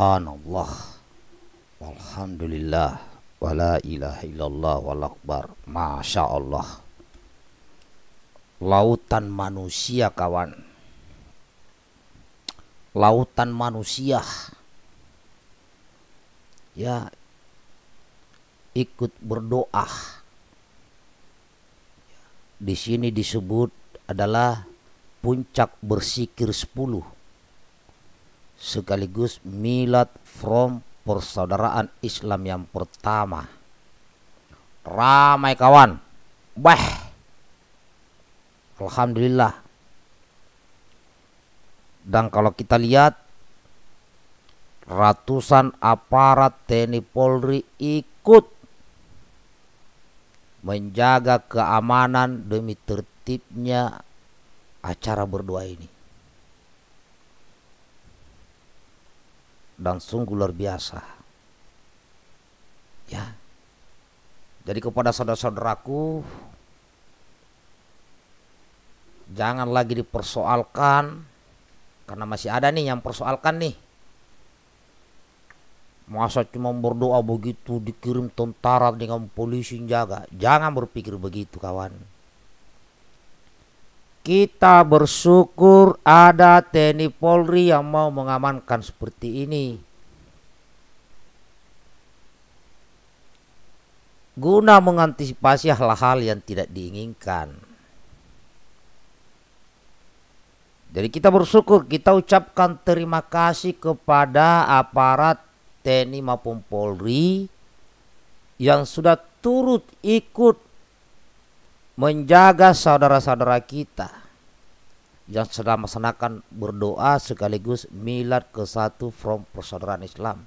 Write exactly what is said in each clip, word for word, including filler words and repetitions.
Subhanallah, walhamdulillah, wala ilaha illallah, wal akbar. Masya Allah. Lautan manusia, kawan. Lautan manusia. Ya, ikut berdoa. Di sini disebut adalah puncak bersikir sepuluh, sekaligus milad from persaudaraan Islam yang pertama. Ramai, kawan. Bah, alhamdulillah. Dan kalau kita lihat, ratusan aparat T N I Polri ikut menjaga keamanan demi tertibnya acara berdoa ini. Dan sungguh luar biasa. Ya. Jadi kepada saudara-saudaraku, jangan lagi dipersoalkan, karena masih ada nih yang persoalkan nih. Masa cuma berdoa begitu dikirim tentara dengan polisi jaga? Jangan berpikir begitu, kawan. Kita bersyukur ada T N I Polri yang mau mengamankan seperti ini, guna mengantisipasi hal-hal yang tidak diinginkan. Jadi kita bersyukur, kita ucapkan terima kasih kepada aparat T N I maupun Polri yang sudah turut ikut menjaga saudara-saudara kita yang sedang melaksanakan berdoa sekaligus milad ke satu from persaudaraan Islam.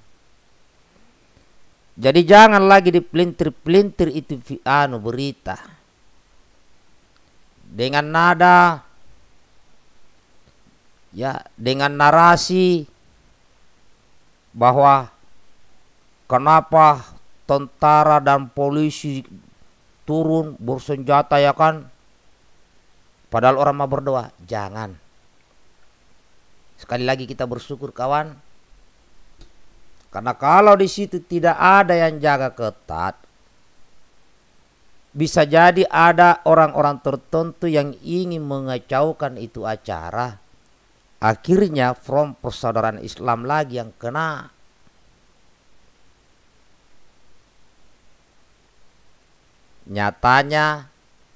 Jadi jangan lagi dipelintir-pelintir itu anu berita dengan nada, ya, dengan narasi bahwa kenapa tentara dan polisi turun bersenjata, ya kan, padahal orang mau berdoa. Jangan. Sekali lagi kita bersyukur, kawan, karena kalau di situ tidak ada yang jaga ketat, bisa jadi ada orang-orang tertentu yang ingin mengacaukan itu acara. Akhirnya from persaudaraan Islam lagi yang kena. Nyatanya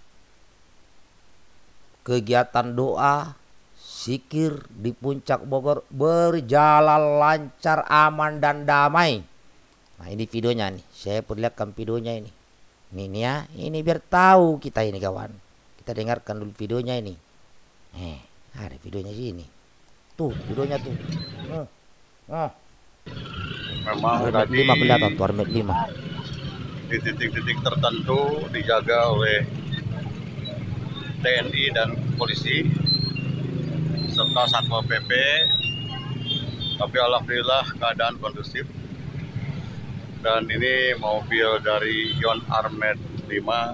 kegiatan doa, zikir di Puncak Bogor berjalan lancar, aman dan damai. Nah, ini videonya nih. Saya perlihatkan videonya ini. Ini nih ya, ini biar tahu kita ini, kawan. Kita dengarkan dulu videonya ini. Eh, ada videonya sini. Tuh, videonya tuh. Oh. Oh. Memang Armet tadi lima kelihatan tuh, Armet lima. di titik-titik tertentu dijaga oleh T N I dan polisi serta Satpol P P, tapi alhamdulillah keadaan kondusif. Dan ini mobil dari Yon Armet lima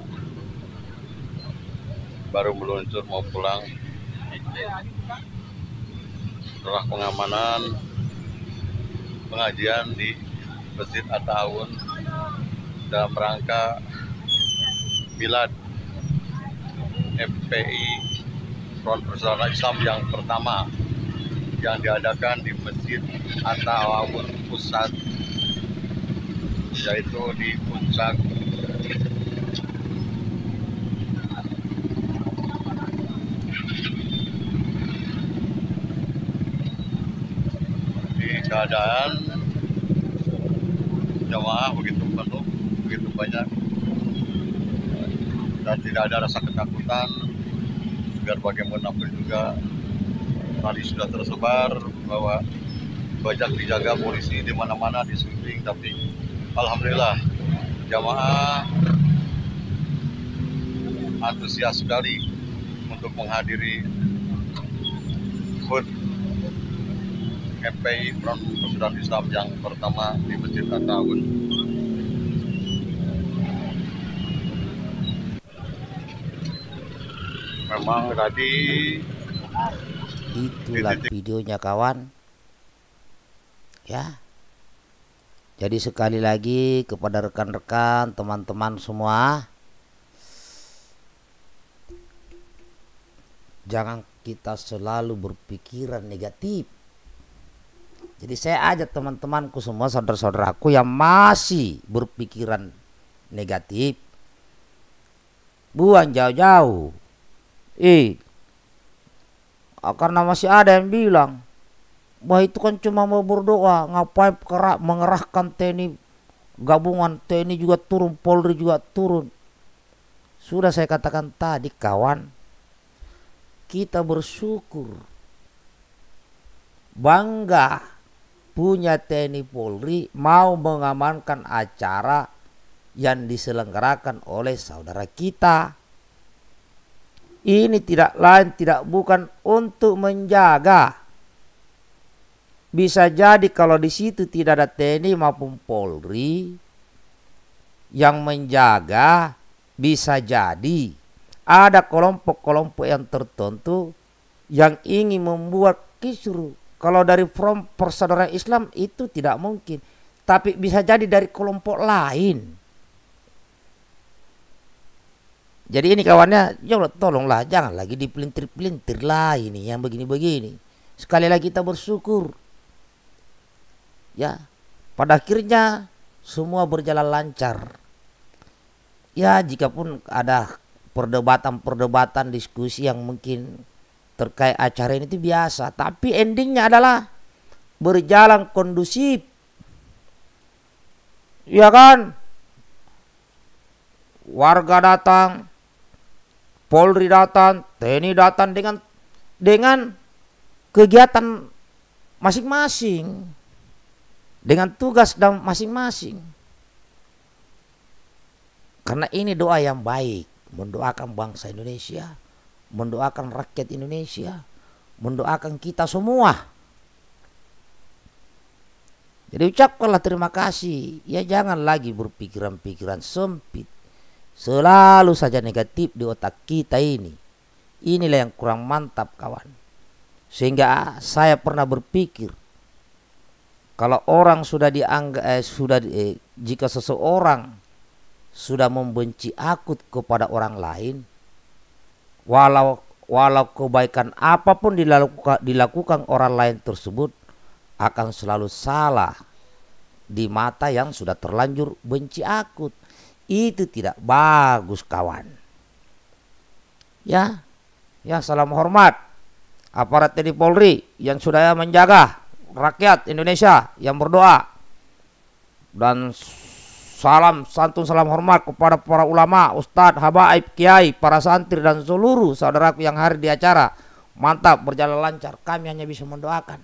baru meluncur mau pulang setelah pengamanan pengajian di Masjid At-Ta'awun dalam rangka milad F P I Front Persaudaraan Islam yang pertama yang diadakan di Masjid At-Ta'awun Pusat, yaitu di Puncak di keadaan jamaah begitu penuh, begitu banyak, dan tidak ada rasa ketakutan. Biar bagaimanapun juga tadi sudah tersebar bahwa banyak dijaga polisi di mana-mana, di sekeliling, tapi alhamdulillah jamaah antusias sekali untuk menghadiri H U T F P I Front Persaudaraan Islam yang pertama di Masjid At-Ta'awun. Memang tadi Itulah videonya, kawan. Ya, Jadi sekali lagi kepada rekan-rekan, teman-teman semua, jangan kita selalu berpikiran negatif. Jadi saya ajak teman-temanku semua, saudara-saudaraku yang masih berpikiran negatif, buang jauh-jauh. Eh, karena masih ada yang bilang, wah itu kan cuma mau berdoa, ngapain kerak mengerahkan T N I gabungan, T N I juga turun, Polri juga turun. Sudah saya katakan tadi kawan, kita bersyukur, bangga punya T N I Polri mau mengamankan acara yang diselenggarakan oleh saudara kita. Ini tidak lain tidak bukan untuk menjaga. Bisa jadi kalau di situ tidak ada T N I maupun Polri yang menjaga, bisa jadi ada kelompok-kelompok yang tertentu yang ingin membuat kisruh. Kalau dari front persaudaraan Islam itu tidak mungkin, tapi bisa jadi dari kelompok lain. Jadi ini kawannya, ya Allah tolonglah jangan lagi dipelintir-pelintir lah ini yang begini-begini. Sekali lagi kita bersyukur. Ya, pada akhirnya semua berjalan lancar. Ya, jikapun ada perdebatan-perdebatan, diskusi yang mungkin terkait acara ini itu biasa, tapi endingnya adalah berjalan kondusif. Ya kan? Warga datang, Polri datang, T N I datang dengan dengan kegiatan masing-masing, dengan tugas dan masing-masing. Karena ini doa yang baik, mendoakan bangsa Indonesia, mendoakan rakyat Indonesia, mendoakan kita semua. Jadi ucapkanlah terima kasih. Ya jangan lagi berpikiran-pikiran sempit, selalu saja negatif di otak kita ini. Inilah yang kurang mantap kawan. Sehingga saya pernah berpikir, kalau orang sudah dianggap eh, sudah eh, jika seseorang sudah membenci akut kepada orang lain, walau walau kebaikan apapun dilakukan, dilakukan orang lain tersebut akan selalu salah di mata yang sudah terlanjur benci akut. Itu tidak bagus kawan. Ya, ya salam hormat aparat T N I Polri yang sudah menjaga rakyat Indonesia yang berdoa, dan salam santun salam hormat kepada para ulama, ustadz, habaib, kiai, para santri dan seluruh saudaraku yang hadir di acara. Mantap, berjalan lancar. Kami hanya bisa mendoakan.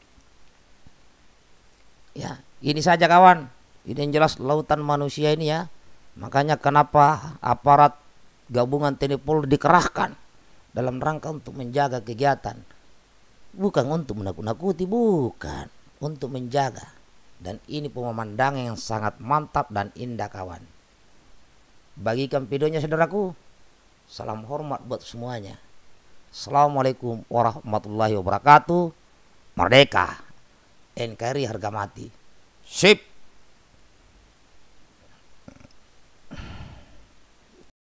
Ya, ini saja kawan. Ini yang jelas lautan manusia ini ya. Makanya kenapa aparat gabungan T N I Polri dikerahkan dalam rangka untuk menjaga kegiatan. Bukan untuk menakut-nakuti, bukan. Untuk menjaga. Dan ini pemandangan yang sangat mantap dan indah kawan. Bagikan videonya saudaraku. Salam hormat buat semuanya. Assalamualaikum warahmatullahi wabarakatuh. Merdeka. N K R I harga mati. Sip.